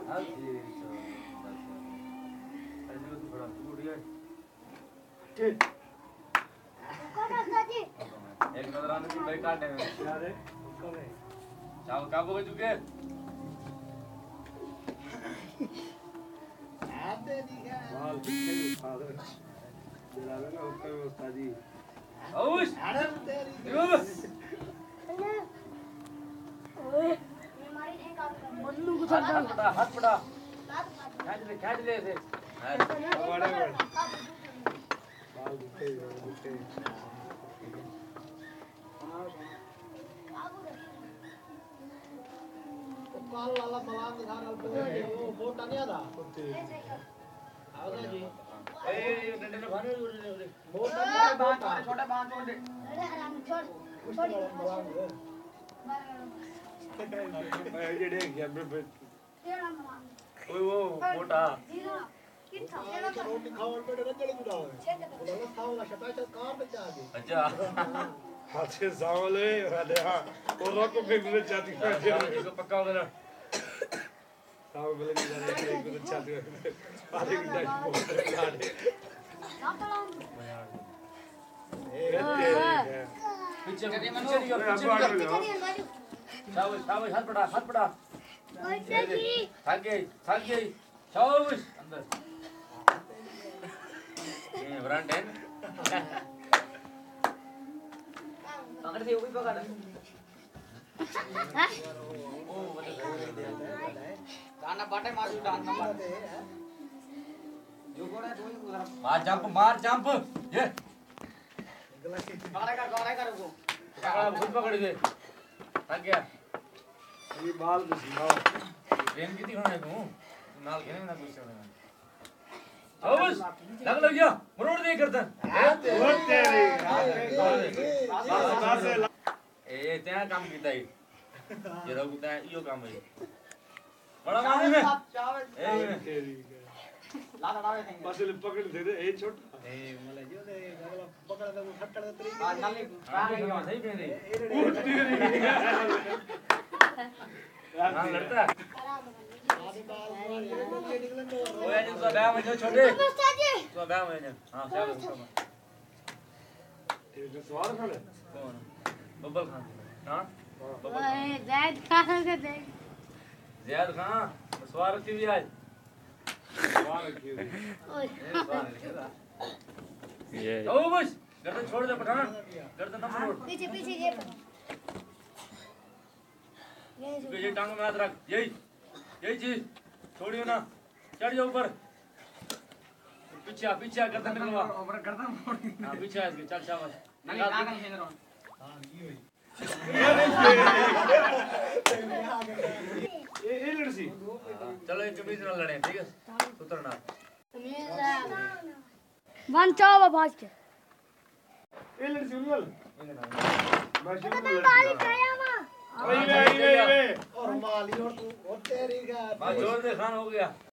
हां जी अरे जो थोड़ा टूट गया ठीक एक नजर आने की भाई काटने में यार है कब है चाव काबू हो चुके आते दिखा बाल पीछे उठा दे चला ना ऊपर उस्ताद जी औश अरे तेरी ओए हमारी नहीं काम कर बल्लू को छड़ हाथ पड़ा खींच ले ऐसे बड़े बड़े बाल दुखे काल वाला सलाम दिखा रहा हूं वो वोट नहीं आ रहा आओ जी ए डंडे ने भाने वोट नहीं आ रहा छोटा बांध छोड़ दे अरे आराम छोड़ छोड़ ये देख गया बे तेरा मां ओए वो मोटा जीरो कितना रोटी खाओ और पेट रंजड़ी बुलाओ बोला खाओ ना शताशत कार पे जा दे अच्छा हाथ से सावले वाले हाँ और रोक को फेंकने चाहती है इसको पक्का हो गया साव मिल गई जाने के एक तो चाहती है आधे की डाइट बहुत लाडे ना पड़ा पीछे नहीं शाबाश हाथ पड़ा ओए जी थक गई शाबाश अंदर ये ब्रांड है पकड़ दे वही पकड़ गाना बाटे मार दो डांस मार दे जो कोड़ा तू उधर मार जंप ये पकड़ा कर वो खुद पकड़ दे थक गया ये बाल घुसाओ ट्रेन कितनी होना है तू नाल खेलने ना कुछ होना शाबाश लग गया मरोड़ दे करता और तेरी ए त्या काम कीता ही ये रघुता यो काम है बड़ा माने में ए तेरी ला डावे थे बस ले पकड़ दे दे ए छोटा ए मला जो दे गला पकड़ दे फटड़ दे तरी आज नाले सही पे नहीं उठ तेरी हां लड़ता आदि बाल ये निकलन दो ओए जिन तो गांव में जो छोटे उस्ताद जी तो गांव में हां शाबाश तेरे को सवाल खड़े कौन बब्बल खान हां ओए जैद खान के देख ज़ियाद खान सवार की भी आज सवाल क्यों ओए ये शाबाश गर्दन छोड़ दे पठान गर्दन ना मोड़ पीछे पीछे ये पर ये टांग में हाथ रख यही चीज छोड़ियो ना चढ़ जाओ ऊपर पीछे गर्दन निकलवा ऊपर गर्दन मोड़ हां पीछे इसके चल शाबाश निकाल हां ये ए लड़सी चलो एक बीच में लड़े ठीक है उतरना वन चाव भाज के ए लड़सी उनल माशा तो बाली खाया मां ओए और माली और तू और तेरी का जोर दे खान हो गया